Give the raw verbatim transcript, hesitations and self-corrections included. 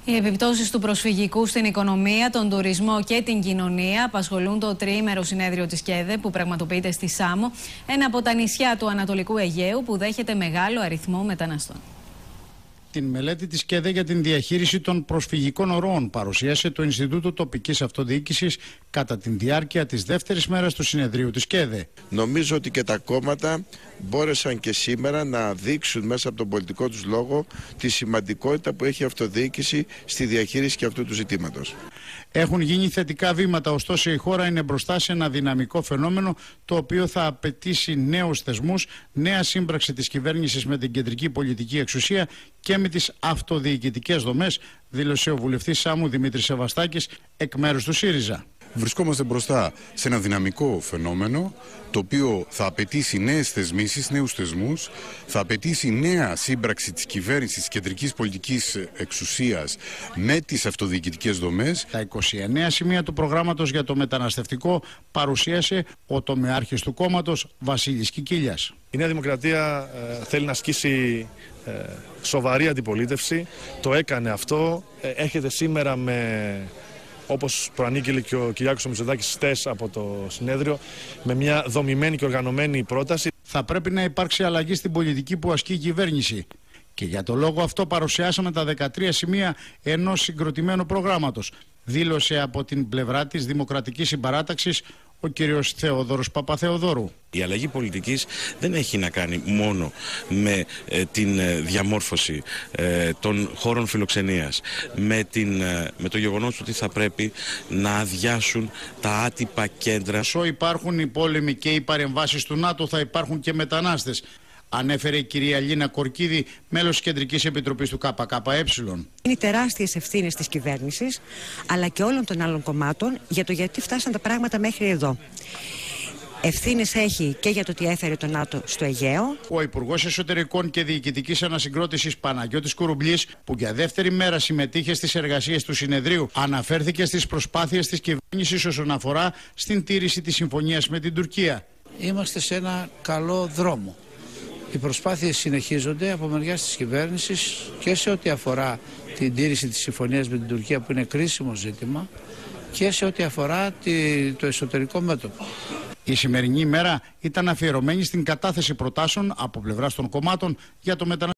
Οι επιπτώσεις του προσφυγικού στην οικονομία, τον τουρισμό και την κοινωνία απασχολούν το τριήμερο συνέδριο της ΚΕΔΕ που πραγματοποιείται στη Σάμο, ένα από τα νησιά του Ανατολικού Αιγαίου που δέχεται μεγάλο αριθμό μεταναστών. Την μελέτη της ΚΕΔΕ για την διαχείριση των προσφυγικών ροών παρουσίασε το Ινστιτούτο Τοπικής Αυτοδιοίκησης κατά τη διάρκεια της δεύτερης μέρας του συνεδρίου της ΚΕΔΕ. Νομίζω ότι και τα κόμματα μπόρεσαν και σήμερα να δείξουν μέσα από τον πολιτικό τους λόγο τη σημαντικότητα που έχει η αυτοδιοίκηση στη διαχείριση και αυτού του ζητήματος. Έχουν γίνει θετικά βήματα, ωστόσο η χώρα είναι μπροστά σε ένα δυναμικό φαινόμενο το οποίο θα απαιτήσει νέους θεσμούς, νέα σύμπραξη της κυβέρνησης με την κεντρική πολιτική εξουσία και με τις αυτοδιοικητικές δομές, δήλωσε ο βουλευτής Σάμου Δημήτρης Σεβαστάκης εκ μέρους του ΣΥΡΙΖΑ. Βρισκόμαστε μπροστά σε ένα δυναμικό φαινόμενο το οποίο θα απαιτήσει νέες θεσμίσεις, νέους θεσμούς, θα απαιτήσει νέα σύμπραξη της κυβέρνησης, της κεντρικής πολιτικής εξουσίας με τις αυτοδιοικητικές δομές. Τα είκοσι εννέα σημεία του προγράμματος για το μεταναστευτικό παρουσίασε ο τομεάρχης του κόμματος Βασίλης Κικίλιας. Η Νέα Δημοκρατία ε, θέλει να ασκήσει ε, σοβαρή αντιπολίτευση, το έκανε αυτό, ε, έρχεται σήμερα με... όπως προανήγγειλε και ο Κυριάκος Μητσοτάκης χτες από το συνέδριο, με μια δομημένη και οργανωμένη πρόταση. Θα πρέπει να υπάρξει αλλαγή στην πολιτική που ασκεί η κυβέρνηση. Και για το λόγο αυτό παρουσιάσαμε τα δεκατρία σημεία ενός συγκροτημένου προγράμματος, δήλωσε από την πλευρά της Δημοκρατικής Συμπαράταξης ο κύριος Θεόδωρος Παπαθεοδόρου. Η αλλαγή πολιτικής δεν έχει να κάνει μόνο με ε, την ε, διαμόρφωση ε, των χώρων φιλοξενίας, με, την, ε, με το γεγονός ότι θα πρέπει να αδειάσουν τα άτυπα κέντρα. Όσο υπάρχουν οι πόλεμοι και οι παρεμβάσεις του ΝΑΤΟ, θα υπάρχουν και μετανάστες, ανέφερε η κυρία Λίνα Κορκίδη, μέλος της Κεντρικής Επιτροπής του ΚΚΕ. Είναι τεράστιες ευθύνες της κυβέρνησης, αλλά και όλων των άλλων κομμάτων για το γιατί φτάσαν τα πράγματα μέχρι εδώ. Ευθύνες έχει και για το ότι έφερε το ΝΑΤΟ στο Αιγαίο. Ο Υπουργός Εσωτερικών και Διοικητικής Ανασυγκρότησης Παναγιώτης Κουρουμπλής, που για δεύτερη μέρα συμμετείχε στις εργασίες του συνεδρίου, αναφέρθηκε στις προσπάθειες της κυβέρνησης όσον αφορά στην τήρηση της συμφωνίας με την Τουρκία. Είμαστε σε ένα καλό δρόμο. Οι προσπάθειες συνεχίζονται από μεριάς της κυβέρνησης και σε ό,τι αφορά την τήρηση της συμφωνίας με την Τουρκία, που είναι κρίσιμο ζήτημα, και σε ό,τι αφορά τη, το εσωτερικό μέτωπο. Η σημερινή ημέρα ήταν αφιερωμένη στην κατάθεση προτάσεων από πλευράς των κομμάτων για το μεταναστευτικό.